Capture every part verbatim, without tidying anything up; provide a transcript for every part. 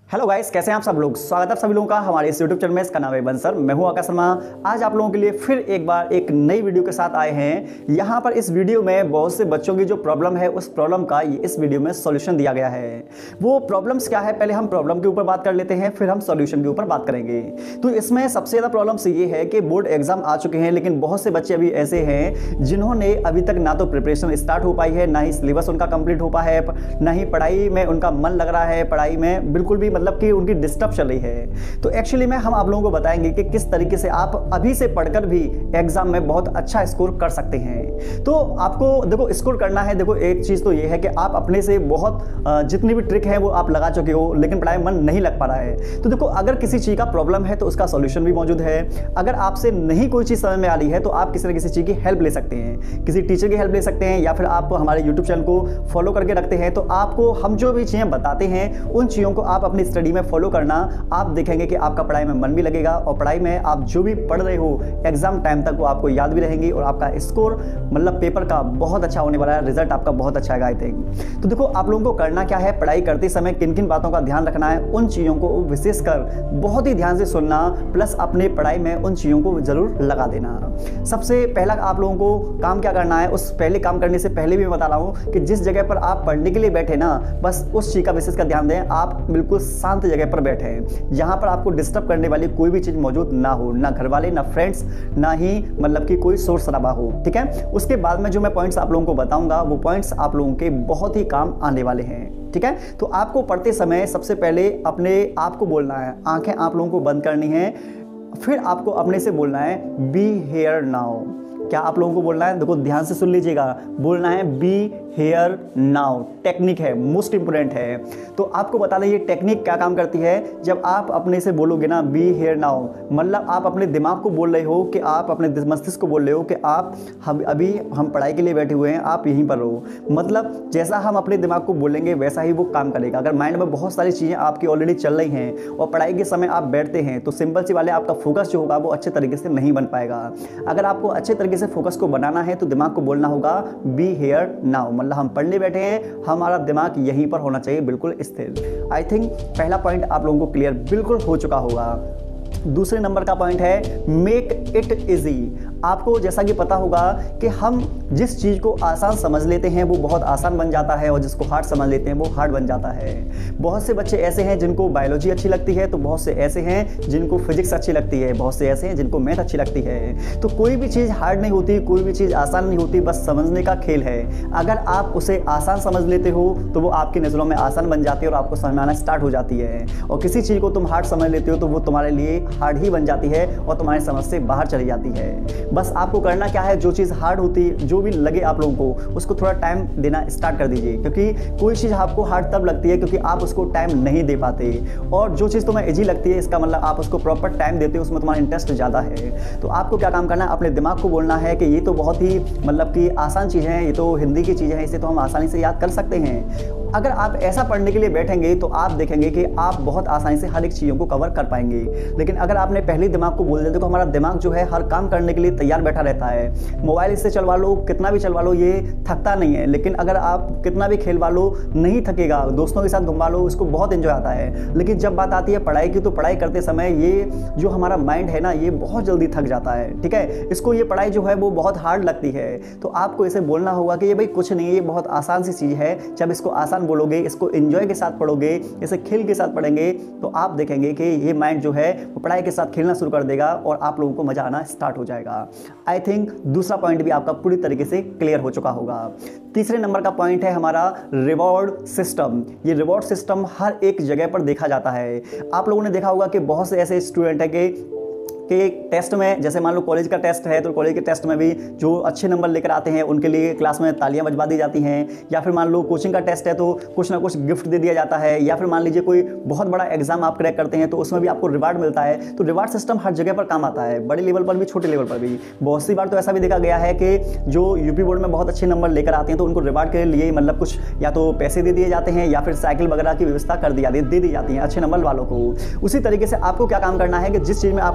Hello guys, कैसे हैं आप सब लोग। स्वागत है आप सभी लोगों का हमारे इस यूट्यूब चैनल में। इसका नाम है बंसर, मैं हूं आकाश शर्मा। आज आप लोगों के लिए फिर एक बार एक नई वीडियो के साथ आए हैं। यहां पर इस वीडियो में बहुत से बच्चों की जो प्रॉब्लम है उस प्रॉब्लम का इस वीडियो में सॉल्यूशन दिया गया है। वो प्रॉब्लम्स क्या है, पहले हम प्रॉब्लम के ऊपर बात कर लेते हैं, फिर हम सॉल्यूशन के ऊपर बात करेंगे। तो इसमें सबसे ज़्यादा प्रॉब्लम्स ये है कि बोर्ड एग्जाम आ चुके हैं, लेकिन बहुत से बच्चे अभी ऐसे हैं जिन्होंने अभी तक ना तो प्रिपरेशन स्टार्ट हो पाई है, ना ही सिलेबस उनका कंप्लीट हो पाया है, ना ही पढ़ाई में उनका मन लग रहा है, पढ़ाई में बिल्कुल भी मतलब कि उनकी डिस्टर्ब चल रही है। तो एक्चुअली में हम आप लोगों को बताएंगे कि किस तरीके से आप अभी से पढ़कर भी एग्जाम में बहुत अच्छा स्कोर कर सकते हैं। तो आपको देखो स्कोर करना है, देखो एक चीज तो ये है कि आप अपने से बहुत जितनी भी ट्रिक है वो आप लगा चुके हो, लेकिन पढ़ाई में मन नहीं लग पा रहा है। तो देखो अगर किसी चीज का प्रॉब्लम है तो उसका सॉल्यूशन भी मौजूद है। अगर आपसे नहीं कोई चीज समझ में आ रही है तो आप किसी न किसी चीज की हेल्प ले सकते हैं, किसी टीचर की हेल्प ले सकते हैं, या फिर आप हमारे यूट्यूब चैनल को फॉलो करके रखते हैं तो आपको हम जो भी चीजें बताते हैं उन चीजों को आप अपनी स्टडी में फॉलो करना, आप देखेंगे कि आपका पढ़ाई में मन भी लगेगा और पढ़ाई में आप जो भी पढ़ रहे हो एग्जाम टाइम तक वो आपको याद भी रहेंगी और आपका स्कोर मतलब पेपर का बहुत अच्छा होने वाला है, रिजल्ट आपका बहुत अच्छा आएगा आई थिंक। तो देखो आप लोगों को करना क्या है, पढ़ाई करते समय किन किन बातों का ध्यान रखना है, उन चीज़ों को विशेषकर बहुत ही ध्यान से सुनना, प्लस अपने पढ़ाई में उन चीज़ों को जरूर लगा देना। सबसे पहला आप लोगों को काम क्या करना है, उस पहले काम करने से पहले भी मैं बता रहा हूँ कि जिस जगह पर आप पढ़ने के लिए बैठे ना, बस उस चीज़ का विशेष का ध्यान दें। आप बिल्कुल शांत जगह पर बैठे हैं जहां पर आपको डिस्टर्ब करने वाली कोई भी चीज मौजूद ना हो, ना घर वाले, ना फ्रेंड्स, ना ही मतलब कि कोई शोर शराबा हो, ठीक है। उसके बाद में जो मैं पॉइंट्स आप लोगों को बताऊंगा वो पॉइंट्स आप लोगों के बहुत ही काम आने वाले हैं, ठीक है। तो आपको पढ़ते समय सबसे पहले अपने आप को बोलना है, आंखें आप लोगों को बंद करनी है, फिर आपको अपने से बोलना है बी हेयर नाउ। क्या आप लोगों को बोलना है, देखो ध्यान से सुन लीजिएगा, बोलना है बी हेयर नाउ। टेक्निक है, मोस्ट इंपोर्टेंट है। तो आपको बता दें ये टेक्निक क्या काम करती है। जब आप अपने से बोलोगे ना बी हेयर नाउ, मतलब आप अपने दिमाग को बोल रहे हो कि आप अपने मस्तिष्क को बोल रहे हो कि आप हम अभी हम पढ़ाई के लिए बैठे हुए हैं, आप यहीं पर रहो। मतलब जैसा हम अपने दिमाग को बोलेंगे वैसा ही वो काम करेगा। अगर माइंड में बहुत सारी चीज़ें आपकी ऑलरेडी चल रही हैं और पढ़ाई के समय आप बैठते हैं तो सिंपल सी वाले आपका फोकस जो होगा वो अच्छे तरीके से नहीं बन पाएगा। अगर आपको अच्छे तरीके से फोकस को बनाना है तो दिमाग को बोलना होगा बी हेयर नाउ, मतलब हम पढ़ने बैठे हैं, हमारा दिमाग यहीं पर होना चाहिए, बिल्कुल स्थिर। आई थिंक पहला पॉइंट आप लोगों को क्लियर बिल्कुल हो चुका होगा। दूसरे नंबर का पॉइंट है मेक इट इजी। आपको जैसा कि पता होगा कि हम जिस चीज़ को आसान समझ लेते हैं वो बहुत आसान बन जाता है और जिसको हार्ड समझ लेते हैं वो हार्ड बन जाता है। बहुत से बच्चे ऐसे हैं जिनको बायोलॉजी अच्छी लगती है, तो बहुत से ऐसे हैं जिनको फिजिक्स अच्छी लगती है, बहुत से ऐसे हैं जिनको मैथ अच्छी लगती है। तो कोई भी चीज़ हार्ड नहीं होती, कोई भी चीज़ आसान नहीं होती, बस समझने का खेल है। अगर आप उसे आसान समझ लेते हो तो वो आपकी नज़रों में आसान बन जाती है और आपको समझ में आना स्टार्ट हो जाती है, और किसी चीज़ को तुम हार्ड समझ लेते हो तो वो तुम्हारे लिए हार्ड ही बन जाती है और तुम्हारी समझ से बाहर चली जाती है। बस आपको करना क्या है, जो चीज़ हार्ड होती, जो भी लगे आप लोगों को, उसको थोड़ा टाइम देना स्टार्ट कर दीजिए, क्योंकि कोई चीज़ आपको हार्ड तब लगती है क्योंकि आप उसको टाइम नहीं दे पाते, और जो चीज़ तुम्हें इजी लगती है इसका मतलब आप उसको प्रॉपर टाइम देते हो, उसमें तुम्हारा इंटरेस्ट ज़्यादा है। तो आपको क्या काम करना है, अपने दिमाग को बोलना है कि ये तो बहुत ही मतलब कि आसान चीज़ है, ये तो हिंदी की चीज़ है, इसे तो हम आसानी से याद कर सकते हैं। अगर आप ऐसा पढ़ने के लिए बैठेंगे तो आप देखेंगे कि आप बहुत आसानी से हर एक चीज़ों को कवर कर पाएंगे। लेकिन अगर आपने पहले दिमाग को बोल दिया, देखो हमारा दिमाग जो है हर काम करने के लिए तैयार बैठा रहता है। मोबाइल इससे चलवा लो, कितना भी चलवा लो, ये थकता नहीं है। लेकिन अगर आप कितना भी खेलवा लो नहीं थकेगा, दोस्तों के साथ घुमा लो, उसको बहुत एंजॉय आता है। लेकिन जब बात आती है पढ़ाई की तो पढ़ाई करते समय ये जो हमारा माइंड है ना ये बहुत जल्दी थक जाता है, ठीक है। इसको ये पढ़ाई जो है वो बहुत हार्ड लगती है। तो आपको इसे बोलना होगा कि ये भाई कुछ नहीं है, ये बहुत आसान सी चीज़ है। जब इसको आसान बोलोगे, इसको एंजॉय के साथ पढ़ोगे, इसे खेल के साथ पढ़ेंगे, तो आप देखेंगे कि ये माइंड जो है वो पढ़ाई के साथ खेलना शुरू कर देगा और आप लोगों को मजा आना स्टार्ट हो जाएगा। आई थिंक दूसरा पॉइंट भी आपका पूरी तरीके से क्लियर हो चुका होगा। तीसरे नंबर का पॉइंट है हमारा रिवॉर्ड सिस्टम। ये रिवॉर्ड सिस्टम हर एक जगह पर देखा जाता है। आप लोगों ने देखा होगा कि बहुत से ऐसे स्टूडेंट हैं कि कि टेस्ट में, जैसे मान लो कॉलेज का टेस्ट है तो कॉलेज के टेस्ट में भी जो अच्छे नंबर लेकर आते हैं उनके लिए क्लास में तालियां बजवा दी जाती हैं, या फिर मान लो कोचिंग का टेस्ट है तो कुछ ना कुछ गिफ्ट दे दिया जाता है, या फिर मान लीजिए कोई बहुत बड़ा एग्जाम आप क्रैक करते हैं तो उसमें भी आपको रिवार्ड मिलता है। तो रिवार्ड सिस्टम हर जगह पर काम आता है, बड़े लेवल पर भी छोटे लेवल पर भी। बहुत सी बार तो ऐसा भी देखा गया है कि जो यूपी बोर्ड में बहुत अच्छे नंबर लेकर आते हैं तो उनको रिवार्ड के लिए मतलब कुछ या तो पैसे दे दिए जाते हैं या फिर साइकिल वगैरह की व्यवस्था कर दी जाती है, दे दी जाती है अच्छे नंबर वालों को। उसी तरीके से आपको क्या काम करना है कि जिस चीज़ में आपको इंटरेस्ट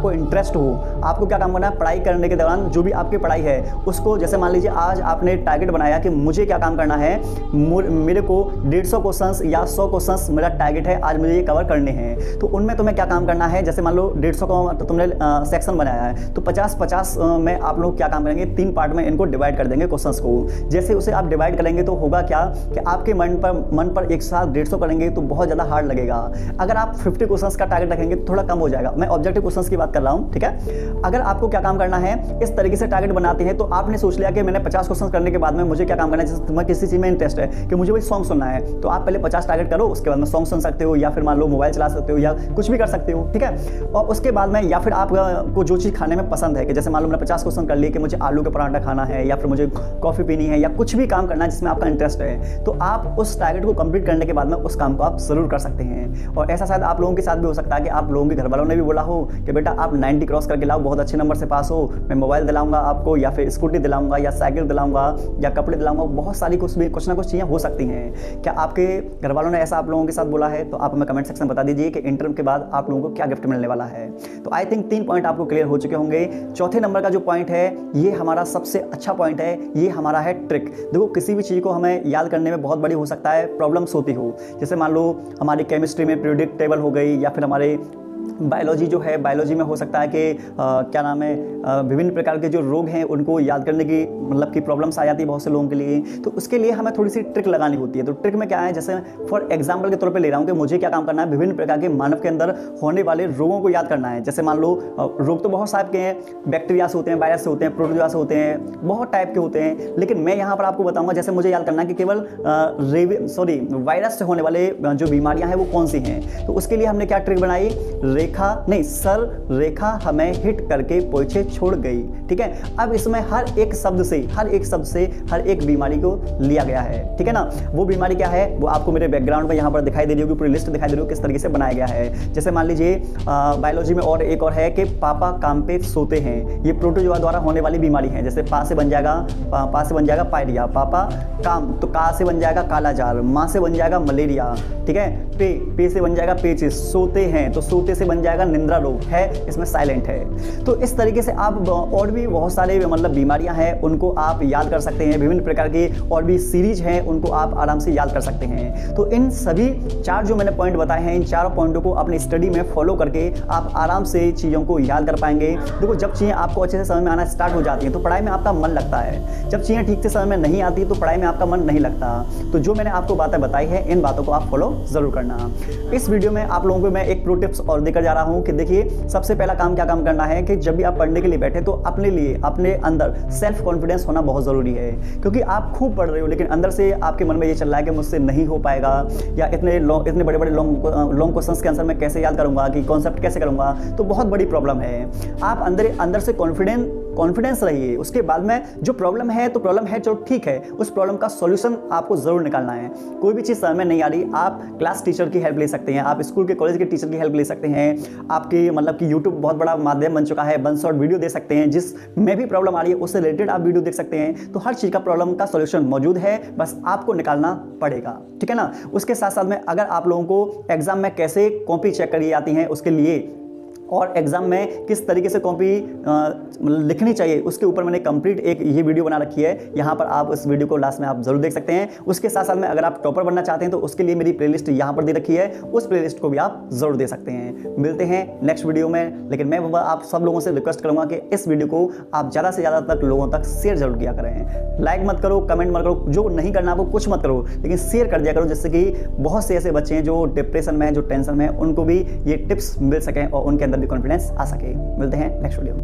डिप्रेस्ड हो, आपको क्या काम करना है, पढ़ाई करने के दौरान जो भी आपकी पढ़ाई है उसको, जैसे मान लीजिए आज आपने टारगेट बनाया कि मुझे क्या काम करना है, मेरे को डेढ़ सौ क्वेश्चंस या सौ क्वेश्चंस मेरा टारगेट है, आज मुझे ये कवर करने हैं। तो उनमें तुम्हें क्या काम करना है, जैसे मान लो डेढ़ सौ का तो तुमने सेक्शन बनाया है, तो पचास पचास में आप लोग क्या काम करेंगे, तीन पार्ट में इनको डिवाइड कर देंगे क्वेश्चंस को। जैसे उसे आप डिवाइड करेंगे तो होगा क्या कि आपके मन पर मन पर एक साथ डेढ़ सौ करेंगे तो बहुत ज़्यादा हार्ड लगेगा। अगर आप पचास क्वेश्चंस का टारगेट रखेंगे तो थोड़ा कम हो जाएगा। मैं ऑब्जेक्टिव क्वेश्चंस की बात कर रहा हूँ, ठीक है। अगर आपको क्या काम करना है, इस तरीके से टारगेट बनाते हैं तो आपने सोच लिया कि मैंने पचास क्वेश्चन करने के बाद में मुझे क्या काम करना है, जैसे तुम्हें किसी चीज़ में इंटरेस्ट है कि मुझे वही सॉन्ग सुनना है, तो आप पहले पचास टारगेट करो, उसके बाद में सॉन्ग सुन सकते हो या फिर मान लो मोबाइल चला सकते हो या कुछ भी कर सकते हो, ठीक है। और उसके बाद में या फिर आपको जो चीज़ खाने में पसंद है, कि जैसे मान लो मैंने पचास क्वेश्चन कर लिए कि मुझे आलू का पराठा खाना है या फिर मुझे कॉफ़ी पीनी है या कुछ भी काम करना है जिसमें आपका इंटरेस्ट है, तो आप उस टारगेट को कंप्लीट करने के बाद में उस काम को आप जरूर कर सकते हैं। और ऐसा शायद आप लोगों के साथ भी हो सकता है कि आप लोगों के घर वालों ने भी बोला हो कि बेटा आप नाइन्टी क्रॉस करके लाओ, बहुत अच्छे नंबर से पास हो, मैं मोबाइल दिलाऊंगा आपको या फिर स्कूटी दिलाऊंगा या साइकिल दिलाऊंगा या कपड़े दिलाऊंगा। बहुत सारी कुछ भी कुछ ना कुछ चीज़ें हो सकती हैं। क्या आपके घर वालों ने ऐसा आप लोगों के साथ बोला है? तो आप हमें कमेंट सेक्शन में बता दीजिए कि इंटरव्यू के बाद आप लोगों को क्या गिफ्ट मिलने वाला है। तो आई थिंक तीन पॉइंट आपको क्लियर हो चुके होंगे। चौथे नंबर का जो पॉइंट है ये हमारा सबसे अच्छा पॉइंट है, ये हमारा है ट्रिक। देखो किसी भी चीज़ को हमें याद करने में बहुत बड़ी हो सकता है प्रॉब्लम्स होती हो, जैसे मान लो हमारी केमिस्ट्री में पीरियोडिक टेबल हो गई या फिर हमारे बायोलॉजी जो है, बायोलॉजी में हो सकता है कि आ, क्या नाम है, विभिन्न प्रकार के जो रोग हैं उनको याद करने की मतलब की प्रॉब्लम्स आ जाती है बहुत से लोगों के लिए। तो उसके लिए हमें थोड़ी सी ट्रिक लगानी होती है। तो ट्रिक में क्या है, जैसे फॉर एग्जांपल के तौर पे ले रहा हूँ कि मुझे क्या काम करना है, विभिन्न प्रकार के मानव के अंदर होने वाले रोगों को याद करना है। जैसे मान लो रोग तो बहुत टाइप के हैं, बैक्टीरिया से होते हैं, वायरस से होते हैं, प्रोटोजोआ से होते हैं, बहुत टाइप के होते हैं। लेकिन मैं यहाँ पर आपको बताऊँगा, जैसे मुझे याद करना है कि केवल सॉरी वायरस से होने वाले जो बीमारियाँ हैं वो कौन सी हैं। तो उसके लिए हमने क्या ट्रिक बनाई, रेखा नहीं सर रेखा हमें हिट करके पीछे छोड़ गई, ठीक है। अब इसमें हर एक शब्द से हर एक शब्द से हर एक बीमारी को लिया गया है, ठीक है ना। वो बीमारी क्या है वो आपको मेरे बैकग्राउंड में यहाँ पर दिखाई दे रही होगी, पूरी लिस्ट दिखाई दे रही होगी किस तरीके से बनाया गया है। जैसे मान लीजिए बायोलॉजी में और एक और है कि पापा काम पे सोते हैं, ये प्रोटोजोआ द्वारा होने वाली बीमारी है। जैसे पा से बन जाएगा पा, पा से बन जाएगा पायरिया, पापा काम, तो का से बन जाएगा कालाजार, माँ से बन जाएगा मलेरिया, ठीक है। पे पे से बन जाएगा पेचिस, सोते हैं तो सोते से बन जाएगा निंद्रा रोग, है इसमें साइलेंट है। तो इस तरीके से आप और भी बहुत सारे मतलब बीमारियां हैं उनको आप याद कर सकते हैं। विभिन्न प्रकार की और भी सीरीज हैं उनको आप आराम से याद कर सकते हैं। तो इन सभी चार जो मैंने पॉइंट बताए हैं, इन चारों पॉइंटों को अपनी स्टडी में फॉलो करके आप आराम से चीज़ों को याद कर पाएंगे। देखो जब चीज़ें आपको अच्छे से समझ में आना स्टार्ट हो जाती हैं तो पढ़ाई में आपका मन लगता है, जब चीज़ें ठीक से समझ में नहीं आती तो पढ़ाई में आपका मन नहीं लगता। तो जो मैंने आपको बातें बताई है इन बातों को आप फॉलो जरूर करना। इस वीडियो में आप लोगों को मैं एक प्रो टिप्स और देकर जा रहा हूं कि देखिए सबसे पहला काम क्या काम करना है कि जब भी आप पढ़ने के लिए बैठे तो अपने लिए अपने अंदर सेल्फ कॉन्फिडेंस होना बहुत ज़रूरी है। क्योंकि आप खूब पढ़ रहे हो लेकिन अंदर से आपके मन में ये चल रहा है कि मुझसे नहीं हो पाएगा, या इतने लॉन्ग इतने बड़े बड़े लॉन्ग लॉन्ग क्वेश्चंस के आंसर मैं कैसे याद करूंगा, कि कॉन्सेप्ट कैसे करूंगा, तो बहुत बड़ी प्रॉब्लम है। आप अंदर अंदर से कॉन्फिडेंस कॉन्फिडेंस रहिए। उसके बाद में जो प्रॉब्लम है तो प्रॉब्लम है चलो ठीक है, उस प्रॉब्लम का सॉल्यूशन आपको जरूर निकालना है। कोई भी चीज़ समझ में नहीं आ रही, आप क्लास टीचर की हेल्प ले सकते हैं, आप स्कूल के कॉलेज के टीचर की हेल्प ले सकते हैं। आपके मतलब कि यूट्यूब बहुत बड़ा माध्यम बन चुका है, वन शॉट वीडियो दे सकते हैं, जिस में भी प्रॉब्लम आ रही है उससे रिलेटेड आप वीडियो देख सकते हैं। तो हर चीज़ का प्रॉब्लम का सॉल्यूशन मौजूद है, बस आपको निकालना पड़ेगा, ठीक है ना। उसके साथ साथ में अगर आप लोगों को एग्जाम में कैसे कॉपी चेक करी जाती हैं उसके लिए और एग्जाम में किस तरीके से कॉपी लिखनी चाहिए उसके ऊपर मैंने कंप्लीट एक ये वीडियो बना रखी है। यहाँ पर आप उस वीडियो को लास्ट में आप जरूर देख सकते हैं। उसके साथ साथ में अगर आप टॉपर बनना चाहते हैं तो उसके लिए मेरी प्लेलिस्ट यहाँ पर दे रखी है, उस प्लेलिस्ट को भी आप जरूर दे सकते हैं। मिलते हैं नेक्स्ट वीडियो में, लेकिन मैं आप सब लोगों से रिक्वेस्ट करूँगा कि इस वीडियो को आप ज़्यादा से ज़्यादा तक लोगों तक शेयर जरूर किया करें। लाइक मत करो, कमेंट मत करो, जो नहीं करना आपको कुछ मत करो, लेकिन शेयर कर दिया करो, जिससे कि बहुत से ऐसे बच्चे हैं जो डिप्रेशन में हैं, जो टेंशन में हैं, उनको भी ये टिप्स मिल सकें और उनके अंदर भी कॉन्फिडेंस आ सके। मिलते हैं नेक्स्ट वीडियो में।